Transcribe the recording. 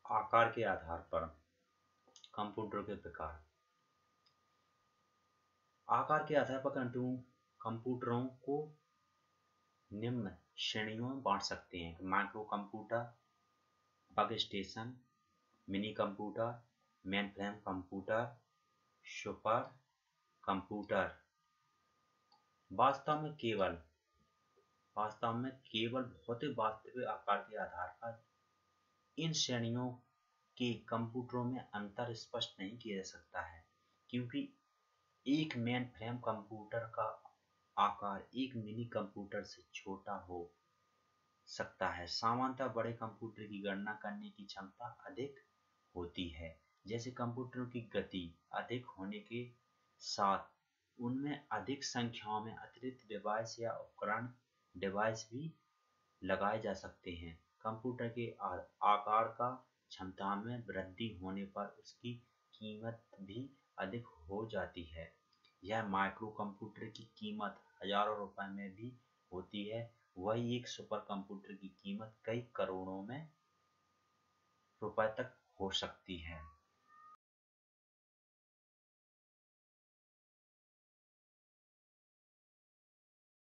आकार के आधार पर कंप्यूटर के प्रकार। आकार के आधार पर कंप्यूटरों को निम्न श्रेणियों में बांट सकते हैं: micro computer, work station, mini computer, mainframe computer, super computer. वास्तव में केवल भौतिक वास्तविक आकार के आधार पर इन श्रेणियों के कंप्यूटरों में अंतर स्पष्ट नहीं किया जा सकता है, क्योंकि एक मेनफ्रेम कंप्यूटर का आकार एक मिनी कंप्यूटर से छोटा हो सकता है। सामान्यतः बड़े कंप्यूटर की गणना करने की क्षमता अधिक होती है, जैसे कंप्यूटरों की गति अधिक होने के साथ उनमें अधिक संख्याओं में अतिरिक्त डिवाइस या उपकरण डिवाइस भी लगाए जा सकते हैं। कंप्यूटर के आकार का क्षमता में वृद्धि होने पर उसकी कीमत भी अधिक हो जाती है। यह माइक्रो कंप्यूटर की कीमत हजारों रुपए में भी होती है, वही एक सुपर कंप्यूटर की कीमत कई करोड़ों में रुपए तक हो सकती है।